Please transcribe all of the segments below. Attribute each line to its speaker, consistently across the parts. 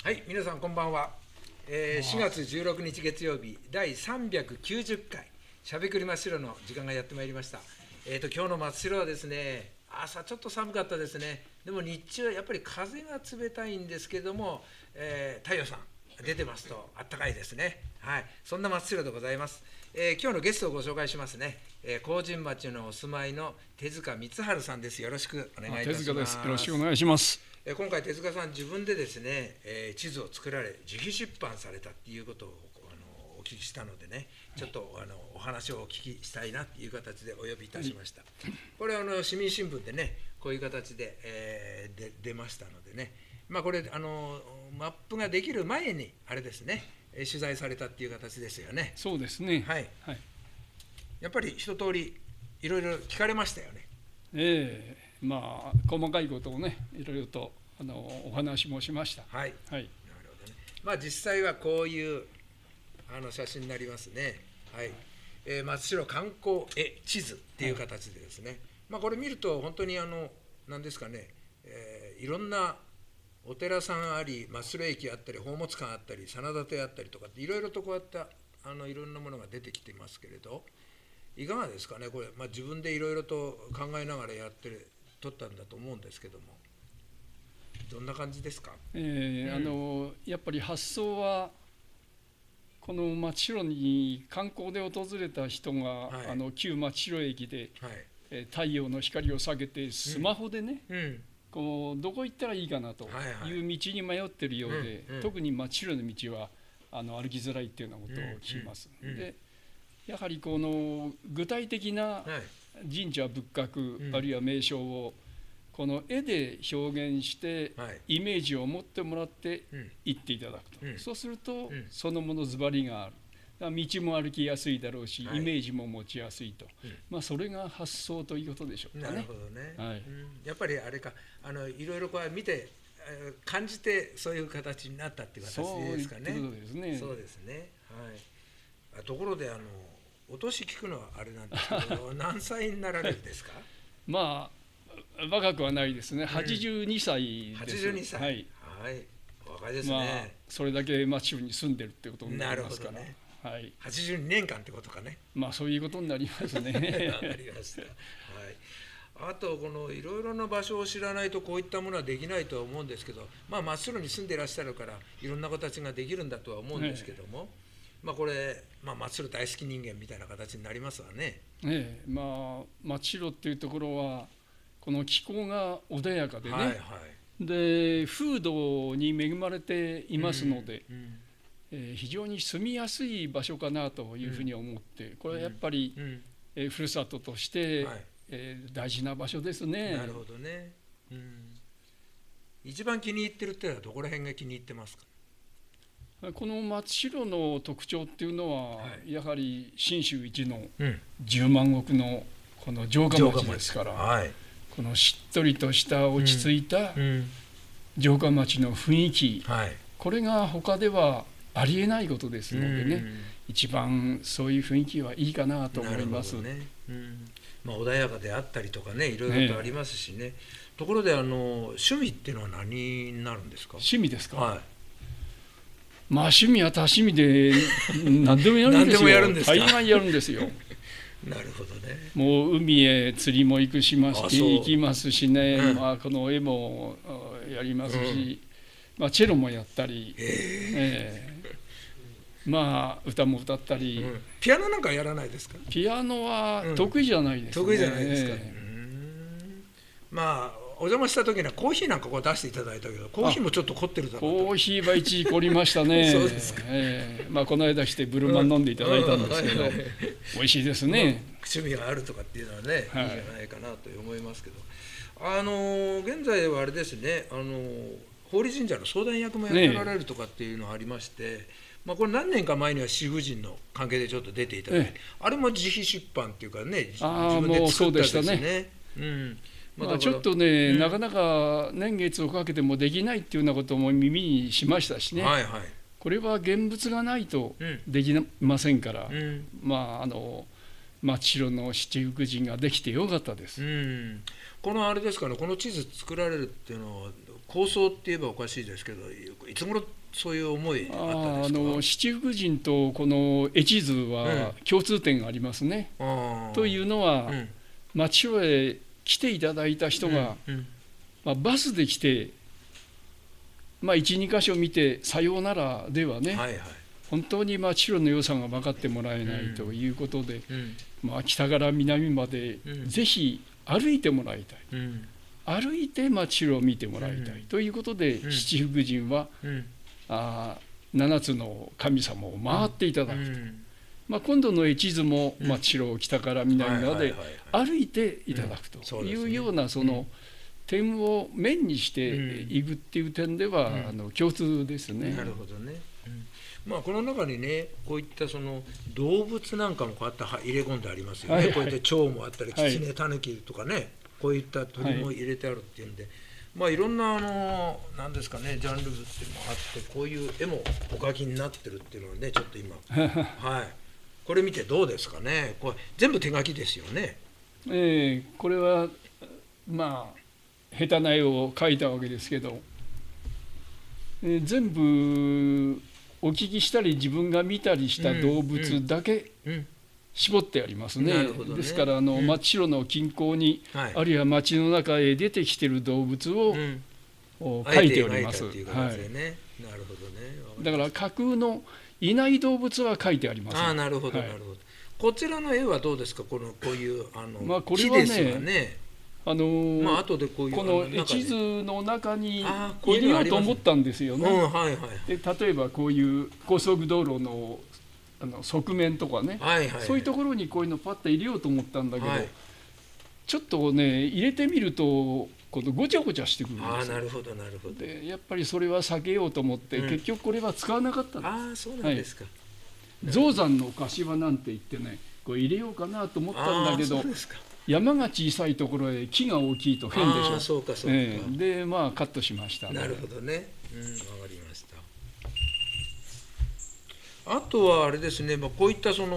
Speaker 1: はい、皆さんこんばんは。4月16日月曜日第390回しゃべくり真っ白の時間がやってまいりました。今日の真っ白はですね、朝ちょっと寒かったですね。でも日中はやっぱり風が冷たいんですけども、太陽さん出てますとあったかいですね。はい、そんな真っ白でございます。今日のゲストをご紹介しますね。麹町のお住まいの手塚光晴さんです。よろしくお願いいたします。
Speaker 2: 手塚です。よろしくお願いします。
Speaker 1: 今回手塚さん自分でですね、地図を作られ自費出版されたっていうことをお聞きしたのでね、ちょっとお話をお聞きしたいなっていう形でお呼びいたしました。これ市民新聞でねこういう形で、出ましたのでね、まあこれマップができる前にあれですね、取材されたっていう形ですよね。
Speaker 2: そうですね。
Speaker 1: はい。はい、やっぱり一通りいろいろ聞かれましたよね。
Speaker 2: まあ細かいことをねいろいろとお話もしました。
Speaker 1: はい。
Speaker 2: はい。
Speaker 1: なるほどね。まあ実際はこういう写真になりますね。はい。真っ白観光地図っていう形でですね。はい、まあこれ見ると本当に何ですかね、いろんなお寺さんあり、真っ白駅あったり、宝物館あったり、真田邸あったりとかっていろいろとこうやっていろんなものが出てきていますけれど、いかがですかねこれ、まあ、自分でいろいろと考えながら撮ったんだと思うんですけども、どんな感じですか？
Speaker 2: やっぱり発想はこの真っ白に観光で訪れた人が、はい、旧真っ白駅で、はい、太陽の光を下げてスマホでね、こうどこ行ったらいいかなという道に迷ってるようで、特に真っ白の道は歩きづらいっていうようなことを聞きます。でやはりこの具体的な神社仏閣、あるいは名称をこの絵で表現してイメージを持ってもらって行っていただくと、そうするとそのものズバリがある、道も歩きやすいだろうし、イメージも持ちやすいと、まあそれが発想ということでしょうかね。
Speaker 1: なるほどね。はい、やっぱりあれかいろいろこう見て感じてそういう形になったっていう形ですかね。
Speaker 2: そういうことですね。
Speaker 1: そうですね。はい。ところでお年聞くのはあれなんですけど何歳になられるんですか？
Speaker 2: まあ若くはないですね。82歳です。
Speaker 1: 82歳。はい。はい。若いですね。
Speaker 2: まあそれだけ真っ白に住んでるってことになりますから。なるほどね。はい。
Speaker 1: 82年間ってことかね。
Speaker 2: まあそういうことになりますね。
Speaker 1: わかりました。はい。あといろいろな場所を知らないとこういったものはできないとは思うんですけど、まあ真っ白に住んでいらっしゃるからいろんな形ができるんだとは思うんですけども。まあこれ、まあ、真っ白大好き人間みたいな形になりますわね。
Speaker 2: まあ真っ白っていうところはこの気候が穏やかでね、はいはい、で風土に恵まれていますので、非常に住みやすい場所かなというふうに思って、これはやっぱり、ふるさととして、はい、大事な場所ですね。
Speaker 1: なるほどね。一番気に入ってるっていうのはどこら辺が気に入ってますか？
Speaker 2: この真っ白の特徴っていうのは、やはり信州一の10万石のこの城下町ですから、このしっとりとした落ち着いた城下町の雰囲気、これが他ではありえないことですのでね、一番そういう雰囲気はいいかなと思います。
Speaker 1: まあ穏やかであったりとかね、いろいろとありますしね。ところで趣味っていうのは何になるんですか？
Speaker 2: 趣味ですか？はい。まあ趣味は多趣味で何でもやるんですよ。大概やるんですよ。
Speaker 1: なるほどね。
Speaker 2: もう海へ釣りも行きますしね、まあこの絵もやりますし、まあチェロもやったり、まあ歌も歌ったり。
Speaker 1: ピアノなんかやらないですか？
Speaker 2: ピアノは得意じゃないですね。
Speaker 1: 得意じゃないですか。まあお邪魔した時にはコーヒーなんかこう出していただいたけど、コーヒーもちょっと凝ってるだろうと。
Speaker 2: コーヒーは一時凝りましたね。
Speaker 1: そうですか。
Speaker 2: まあこの間してブルマン飲んでいただいたんですけど、美味しいですね。
Speaker 1: 趣味があるとかっていうのはね、いいんじゃないかなと思いますけど、現在はあれですね、法理神社の相談役もやってられるとかっていうのがありまして、まあこれ何年か前には私婦人の関係でちょっと出ていただいて、あれも自費出版っていうかね、自分で作ったんですね。
Speaker 2: まあちょっとね、なかなか年月をかけてもできないっていうようなことも耳にしましたしね、これは現物がないとできませんから、まあ真っ白の七福神ができてよかったです。
Speaker 1: このあれですかね、この地図作られるっていうのは構想って言えばおかしいですけど、いつ頃そういう思いあったんですか？
Speaker 2: 七福神とこの絵地図は共通点がありますね。というのは、町へ来ていただいた人が、バスで来て、1、2箇所見てさようならではね、本当に町の良さが分かってもらえないということで、北から南までぜひ歩いてもらいたい、歩いて町を見てもらいたいということで、七福神は7つの神様を回っていただくと、今度の絵地図も町を北から南まで歩いていただくというようなその点を面にしていくっていう点では共通ですね。
Speaker 1: なるほどね。この中にね、こういったその動物なんかもこうやって入れ込んでありますよね。こうやって蝶もあったり、キツネ、タヌキとかね、こういった鳥も入れてあるっていうんで、いろんななんですかね、ジャンルっていうのもあって、こういう絵もお描きになってるっていうのはね、ちょっと今これ見てどうですかね。これ全部手書きですよね。
Speaker 2: これは下手な絵を描いたわけですけど、全部お聞きしたり自分が見たりした動物だけ絞ってありますね。ですから真っ白の近郊に、あるいは街の中へ出てきている動物を描いております。だから架空のいない動物は描いてありません。
Speaker 1: なるほどなるほど。こちらの絵はどうですか。こういう
Speaker 2: これはね、
Speaker 1: 後でこ
Speaker 2: の絵地図の中に入れようと思ったんですよね。で例えばこういう高速道路の側面とかね、そういうところにこういうのパッと入れようと思ったんだけど、ちょっとね入れてみると今度ごちゃごちゃしてくるんですよ。
Speaker 1: なるほどなるほど。
Speaker 2: でやっぱりそれは避けようと思って、結局これは使わなかったんです。
Speaker 1: そうなんですか。
Speaker 2: 象山の柏なんて言ってね、これ入れようかなと思ったんだけど、山が小さいところへ木が大きいと変でしょ。
Speaker 1: そうかそうか。
Speaker 2: でカットしました。
Speaker 1: なるほどね。わかりました。あとはあれですね、こういったこ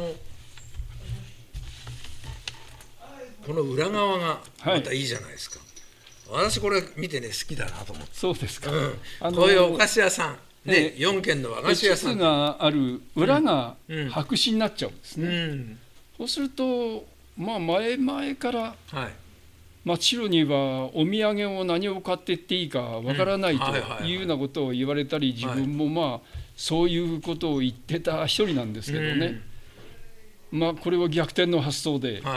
Speaker 1: の裏側がまたいいじゃないですか。私これ見てね好きだなと思って。
Speaker 2: そうですか。
Speaker 1: こういうお菓子屋さんね、4軒の和菓子屋さん。
Speaker 2: 地図がある裏が白紙になっちゃうんですね。そうすると前々から町にはお土産を何を買ってっていいかわからないというようなことを言われたり、自分もそういうことを言ってた一人なんですけどね、これは逆転の発想で、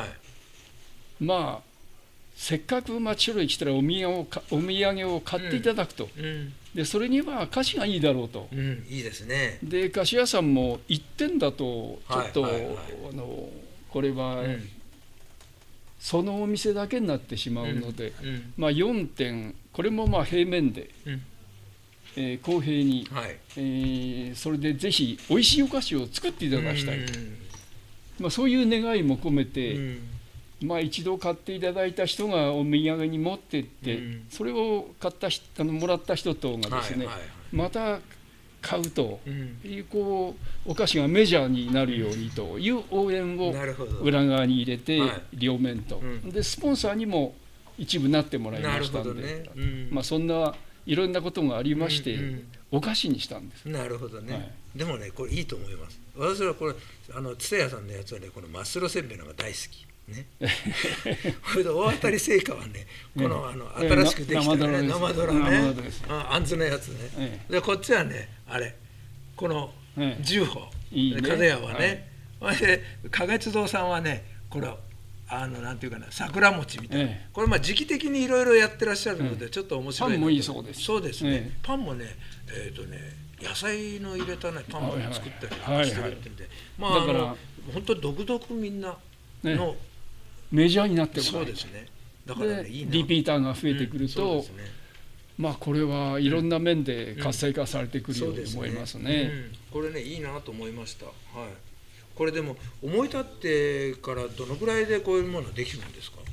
Speaker 2: せっかく町へ来たらお土産を買っていただくと、でそれには菓子がいいだろうと、
Speaker 1: いいですね。
Speaker 2: で菓子屋さんも1点だとちょっとこれはそのお店だけになってしまうので、4点これも平面で。公平に、それでぜひおいしいお菓子を作っていただきたいと、そういう願いも込めて、一度買っていただいた人がお土産に持ってって、それをもらった人とがですね、また買うというお菓子がメジャーになるようにという応援を裏側に入れて、両面とでスポンサーにも一部なってもらいましたんで、そんないろんなことがありまして、お菓子にしたんです。
Speaker 1: なるほどね。でもねこれいいと思います。私はこれ蔦屋さんのやつはね、この真っ白せんべいのが大好きね。これで大当たり製菓はね、この新しくできたね生ドラね、あんずのやつね。でこっちはねこの10歩角屋はね、で花月堂さんはねこれなんていうかな、桜餅みたいな、これ時期的にいろいろやってらっしゃるのでちょっと面白い。
Speaker 2: パンもいいそうです。
Speaker 1: そうですね。パンもね野菜の入れたねパンも作ったりしてるってんで、だから本当独特みんなの
Speaker 2: メジャーになってもらう。
Speaker 1: そうですね。だからねいいな。
Speaker 2: リピーターが増えてくると、これはいろんな面で活性化されてくるように思いますね。
Speaker 1: これねいいなと思いました。これでも思い立ってからどのぐらいでこういうものができるんですか？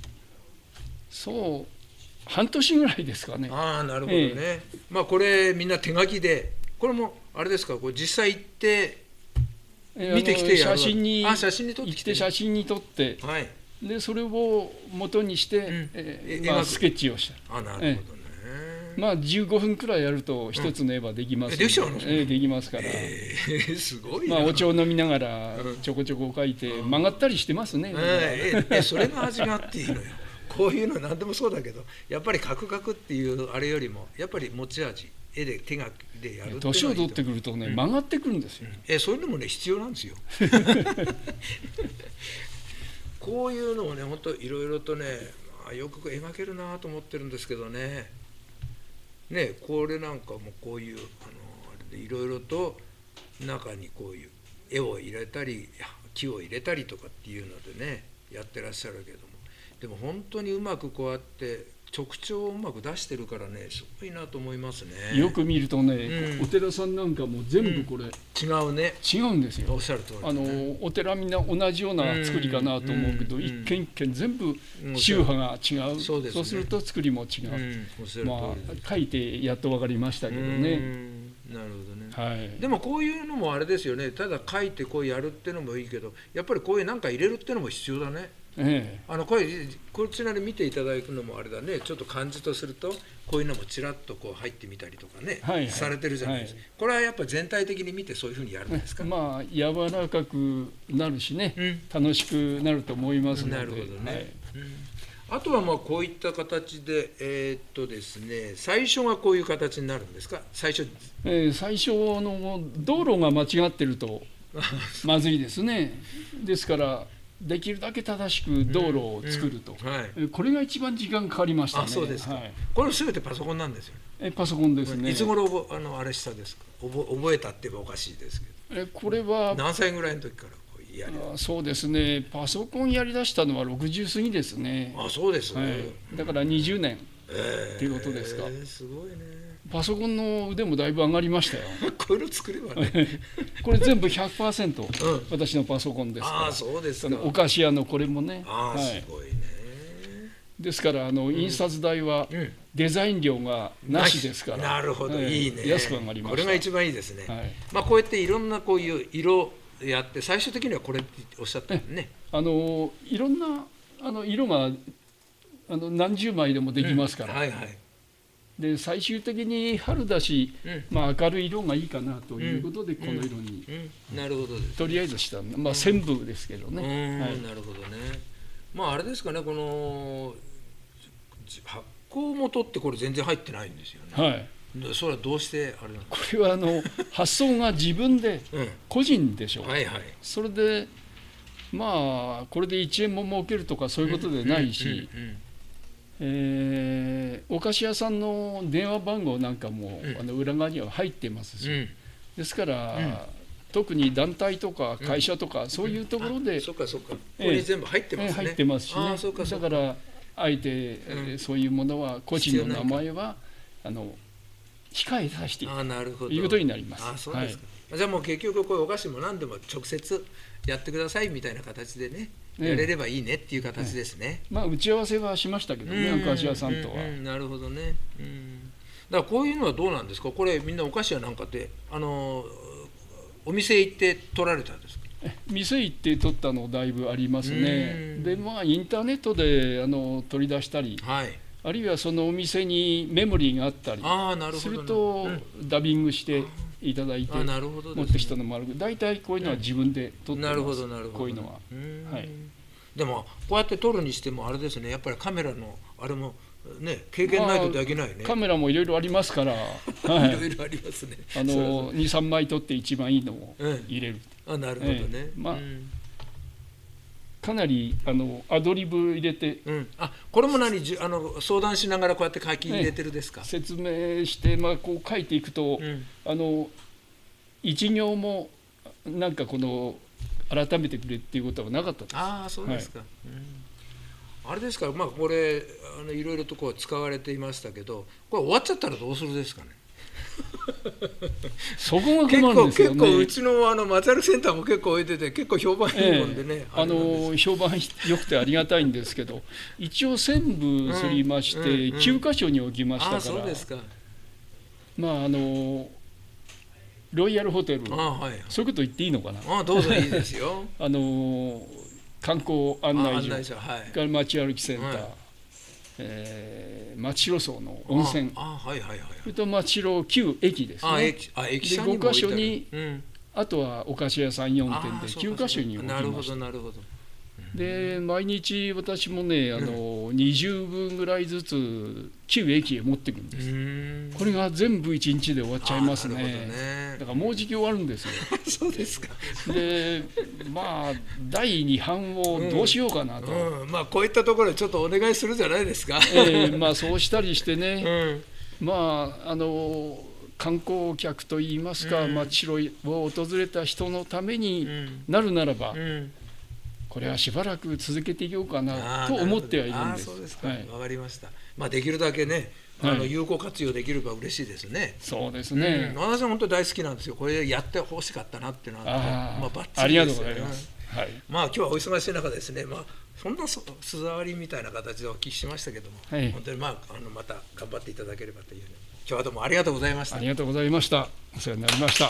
Speaker 2: 半年ぐらいですかね。
Speaker 1: なるほどね。これみんな手書きで、これもあれですか、これ実際行って見てきてやる。写真に
Speaker 2: 撮って、でそれを元にしてスケッチをした。
Speaker 1: なるほどね。
Speaker 2: まあ15分くらいやると一つの絵はできます、
Speaker 1: できちゃうの？
Speaker 2: できますから、
Speaker 1: すごい
Speaker 2: な。まあお茶を飲みながらちょこちょこ描いて曲がったりしてますね。
Speaker 1: それが味があっていいのよ。こういうの何でもそうだけど、やっぱりカクカクっていうあれよりもやっぱり持ち味、絵で手書きでやるっていうのがいいと。
Speaker 2: 年を取ってくるとね、曲がってくるんですよ。
Speaker 1: そういうのもね必要なんですよ。こういうのをね本当いろいろとね、よく描けるなと思ってるんですけどね。これなんかもこういうあれでいろいろと中にこういう絵を入れたり木を入れたりとかっていうのでねやってらっしゃるけども、でも本当にうまくこうやって直調をうまく出してるからね、すごいなと思いますね。
Speaker 2: よく見るとね、お寺さんなんかも全部これ、
Speaker 1: 違うね。
Speaker 2: 違うんですよ。
Speaker 1: おっしゃる通り、
Speaker 2: お寺みんな同じような作りかなと思うけど、一軒一軒全部宗派が違う。そうすると作りも違う。まあ書いてやっと分かりましたけどね。
Speaker 1: なるほどね。でもこういうのもあれですよね。ただ書いてこうやるってのもいいけど、やっぱりこういうなんか入れるってのも必要だね。こちらで見ていただくのもあれだね、ちょっと感じとするとこういうのもちらっとこう入ってみたりとかね、されてるじゃないですか。これはやっぱ全体的に見てそういうふうにやるんですか？
Speaker 2: まあ柔らかくなるしね、楽しくなると思いますので。
Speaker 1: なるほどね。あとはまあこういった形でですね、最初がこういう形になるんですか？最初
Speaker 2: の道路が間違ってるとまずいですね。ですからできるだけ正しく道路を作ると、これが一番時間かかりましたね。
Speaker 1: そうですか。これ全てパソコンなんですよ。
Speaker 2: パソコンですね。
Speaker 1: いつ頃あれしたですか？覚えたって言えばおかしいですけど。
Speaker 2: これは
Speaker 1: 何歳ぐらいの時からやり？
Speaker 2: そうですね。パソコンやりだしたのは60過ぎですね。
Speaker 1: そうですね。
Speaker 2: だから20年っていうことですか。
Speaker 1: すごいね。
Speaker 2: パソコンの腕もだいぶ上がりましたよ。
Speaker 1: これを作ればね。
Speaker 2: これ全部 100% 私のパソコンですから。
Speaker 1: そうですか。
Speaker 2: お菓子屋のこれもね。
Speaker 1: すごいね。
Speaker 2: ですから印刷代はデザイン料がなしですから。
Speaker 1: なるほど、いいね。
Speaker 2: 安く上がりました。
Speaker 1: これが一番いいですね。まあこうやっていろんなこういう色やって最終的にはこれっておっしゃったね。
Speaker 2: いろんな色が何十枚でもできますから。で最終的に春だし、まあ明るい色がいいかなということでこの色にとりあえずしたまあ線部ですけどね。
Speaker 1: なるほどね。まああれですかね、この発酵元ってこれ全然入ってないんですよね。それはどうしてあれなんですか？
Speaker 2: これは発想が自分で個人でしょう。それでまあこれで1円も儲けるとかそういうことでないし、お菓子屋さんの電話番号なんかも裏側には入ってますし、ですから特に団体とか会社とかそういうところで
Speaker 1: ここに全部入ってますね。
Speaker 2: 入ってますしね。だからあえてそういうものは個人の名前は控えさせていくということになります。
Speaker 1: じゃあもう結局こういうお菓子も何でも直接やってくださいみたいな形でね、やれればいいねっていう形ですね。
Speaker 2: まあ打ち合わせはしましたけどね、お菓子屋さんとは。
Speaker 1: なるほどね。だからこういうのはどうなんですか？これみんなお菓子屋なんかでお店行って取られたんですか？
Speaker 2: 店行って取ったのだいぶありますね。でまあインターネットで取り出したり、あるいはそのお店にメモリーがあったりするとダビングしていただいて持ってきたのもあるけど、大体こういうのは自分で撮ってます。こういうのは。
Speaker 1: でもこうやって撮るにしてもあれですね、やっぱりカメラのあれもね、経験ないとできないね。
Speaker 2: カメラもいろいろありますから、い
Speaker 1: ろいろありますね。
Speaker 2: 2、3枚撮って一番いいのを入れる。
Speaker 1: なるほどね。
Speaker 2: かなりアドリブ入れて、
Speaker 1: これも相談しながらこうやって書き入れてるですか？
Speaker 2: 説明してこう書いていくと一行もなんか改めてくれっていうことはなかったです。
Speaker 1: そうですか。あれですから、まあこれいろいろとこう使われていましたけど、これ終わっちゃったらどうするですかね？
Speaker 2: そこが困るんですよね。
Speaker 1: 結構うちの松原センターも結構置いてて結構評判いいもんでね。
Speaker 2: 評判良くてありがたいんですけど、一応線部すりまして9箇所に置きましたから。
Speaker 1: そうですか。
Speaker 2: まあロイヤルホテル、そういうこと言っていいのかな？
Speaker 1: どうぞいいですよ。
Speaker 2: 観光案内所、街歩きセンター、 松代荘の温泉、それと松代旧駅ですね。で5箇所に、あとはお菓子屋さん4店で9箇所に置きました。で毎日私もね20分ぐらいずつ旧駅へ持っていくんです。これが全部1日で終わっちゃいますね。だからもうじき終わるんですよ。
Speaker 1: そうですか。
Speaker 2: でまあ第2版をどうしようかなと、
Speaker 1: まあこういったところでちょっとお願いするじゃないですか。
Speaker 2: まあそうしたりしてね、まあ観光客といいますか、松代を訪れた人のためになるならば、これはしばらく続けていこうかなと思ってはいるんです。
Speaker 1: そうですか。わかりました。まあできるだけね、有効活用できれば嬉しいですね。
Speaker 2: そうですね。
Speaker 1: 私は本当に大好きなんですよ。これやってほしかったなっていうのは、まあバッチリです。
Speaker 2: ありがとうございます。
Speaker 1: まあ今日はお忙しい中ですね。まあそんな巣触りみたいな形でお聞きしましたけども、本当にまた頑張っていただければという。今日はどうもありがとうございました。
Speaker 2: ありがとうございました。お世話になりました。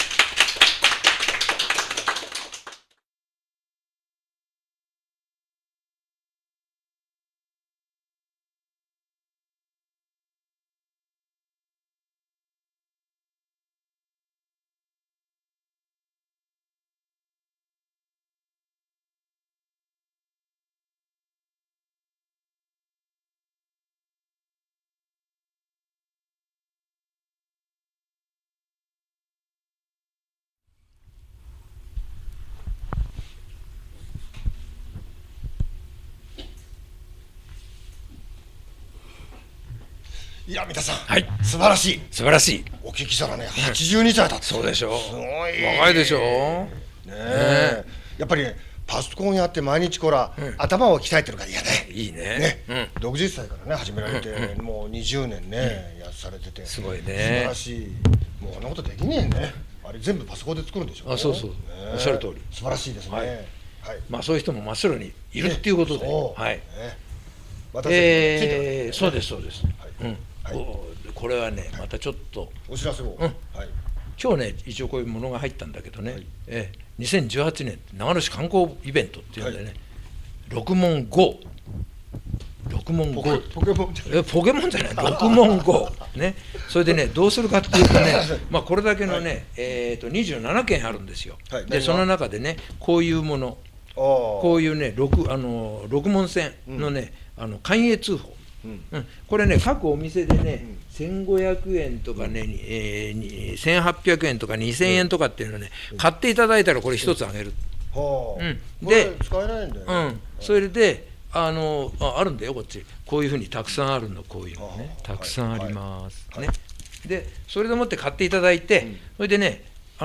Speaker 3: いや三田さん、素晴らしい。
Speaker 1: 素晴らしい。
Speaker 3: お聞きしたらね、82歳だって。
Speaker 1: そうでしょう。
Speaker 3: すごい。
Speaker 1: 若いでしょう。
Speaker 3: ね。やっぱりパソコンやって毎日頭を鍛えてるからいやね。
Speaker 1: いいね。
Speaker 3: 60歳からね始められてもう20年ねやされてて。
Speaker 1: すごいね。素
Speaker 3: 晴らしい。もうあんなことできねえね。あれ全部パソコンで作るんでしょ。
Speaker 1: そうそう。おっしゃる通り。
Speaker 3: 素晴らしいですね。はい。
Speaker 1: まあそういう人も真っ白にいるっていうことで。はい。そうですそうです。これはねまたちょっと
Speaker 3: お知らせを。
Speaker 1: 今日ね一応こういうものが入ったんだけどね。2018年長野市観光イベントっていうんでね。六問 GO。六問 GO。
Speaker 3: ポケモンじゃない。
Speaker 1: ポケモンじゃない。六問 GO。ね。それでねどうするかっていうとね、まあこれだけのね27件あるんですよ。でその中でねこういうもの、こういうね六問線のね寛永通報。これね各お店でね1500円とかね1800円とか2000円とかっていうのね買っていただいたらこれ一つあげる。
Speaker 3: で使えないんだよ。
Speaker 1: それであるんだよこっちこういうふうにたくさんあるのこういうのねたくさんありますね。でそれでもって買っていただいてそれでね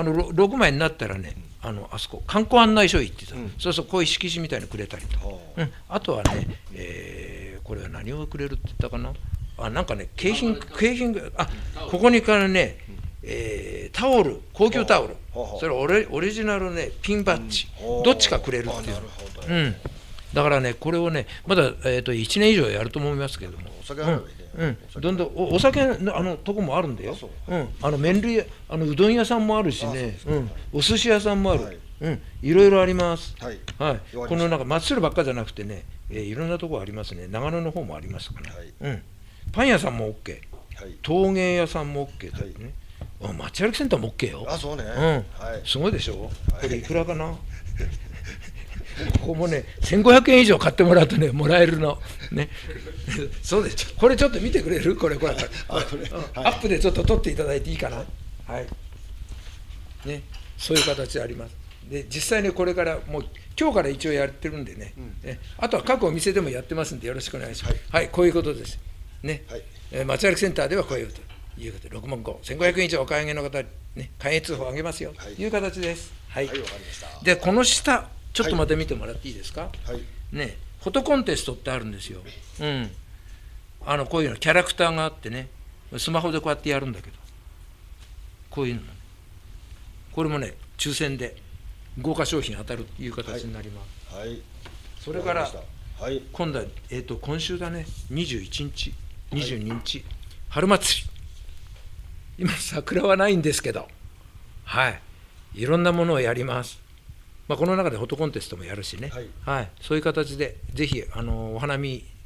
Speaker 1: 6枚になったらねあそこ観光案内所行ってた。そうそうこういう色紙みたいにくれたりとあとはねこれは何をくれるって言ったかななんかね景品ここにからねタオル高級タオルそれオリジナルねピンバッジどっちかくれるっていう。だからねこれをねまだ1年以上やると思いますけどもどんどんお酒とこもあるんだよ。麺類うどん屋さんもあるしねお寿司屋さんもある。いろいろあります。このなんか松代ばっかじゃなくてねいろんなとこありますね。長野の方もありますからパン屋さんも OK 陶芸屋さんも OK だよね。街歩きセンターも OK よ。
Speaker 3: そうね。
Speaker 1: すごいでしょ。これいくらかなここもね1500円以上買ってもらうとねもらえるのね。そうです。これちょっと見てくれる？これアップでちょっと撮っていただいていいかな。はいね、そういう形であります。で実際ねこれからもう今日から一応やってるんでね、あとは各お店でもやってますんでよろしくお願いします。はい、こういうことですね。街歩きセンターではこういうこということで6問5 1500円以上お買い上げの方ね寛永通報あげますよという形です。はい。でこの下ちょっとまた見てもらっていいですか。ねフォトコンテストってあるんですよ。こういうのキャラクターがあってねスマホでこうやってやるんだけどこういうのもねこれもね抽選で豪華商品当たるという形になります。それから今度は今週だね21日22日春祭り今桜はないんですけどいろんなものをやります。この中でフォトコンテストもやるしねそういう形でぜひお花見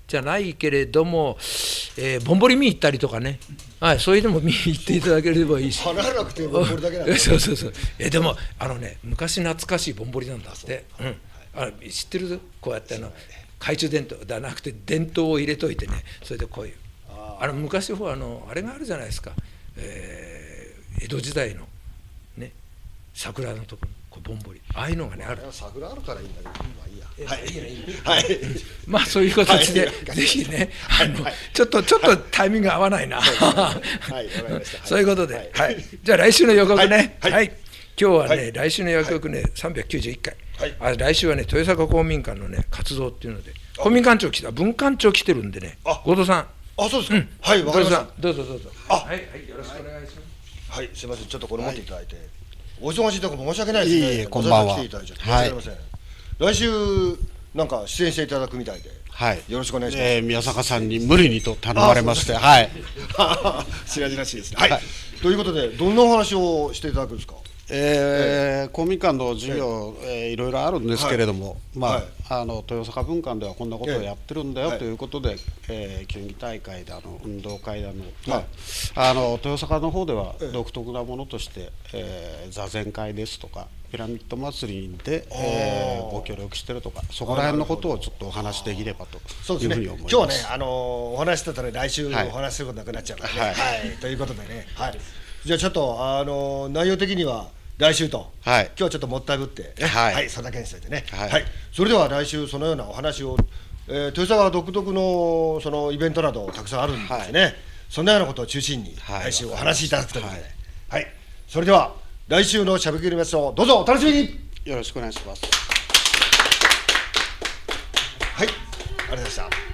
Speaker 1: じゃないけれども、ぼんぼり見に行ったりとかね、はい、そういうのも見に行っていただければいいし。
Speaker 3: 離れなくてぼんぼりだけなんだ。
Speaker 1: そうそうそう。でも昔懐かしいぼんぼりなんだって。知ってる？こうやって懐中電灯ではなくて電灯を入れといてね、それでこういう昔あれがあるじゃないですか、江戸時代のね桜のところぼんぼり、ああいうのがねある。
Speaker 3: 桜あるからいいんだけど、まあいいや。
Speaker 1: はい。まあそういう形でぜひね、ちょっとタイミング合わないな。
Speaker 3: はい、わかりました。
Speaker 1: そういうことで、はい。じゃあ来週の予告ね。はい。今日はね、来週の予告ね、391回。来週はね、豊坂公民館のね活動っていうので、公民館長来た、文館長来てるんでね、後藤さん。
Speaker 3: そうですか。はい、わかりました。
Speaker 1: どうぞ。はい、よろしくお願いします。
Speaker 3: はい、すみません、ちょっとこれ持っていただいて。お忙しいところ申し訳ないですね。
Speaker 4: こんばんは。
Speaker 3: 来ていただいちゃって申し訳ありません。来週なんか出演していただくみたいで、よろしくお願いします。
Speaker 4: 宮坂さんに無理にと頼まれまして、はい。
Speaker 3: 白々しいですね。はい。ということで、どんなお話をしていただくんですか。
Speaker 4: 公民館の授業、いろいろあるんですけれども、豊坂文館ではこんなことをやってるんだよということで、球技大会だ運動会だ豊坂の方では独特なものとして、座禅会ですとかピラミッド祭りで、ご協力してるとか、そこら辺のことをちょっとお話できればというふうに思います。
Speaker 3: 今日はね、お話してたら来週お話することなくなっちゃうからね。ということでね、じゃあちょっと内容的には来週と、今日はちょっともったいぶって、それだけにしておいてね。それでは来週そのようなお話を、豊坂独特のそのイベントなどたくさんあるんですね。そんなようなことを中心に来週お話しいただくということで、それでは来週のしゃべくりメスをどうぞお楽しみに。
Speaker 4: よろしくお願いします。
Speaker 3: はい、ありがとうございました。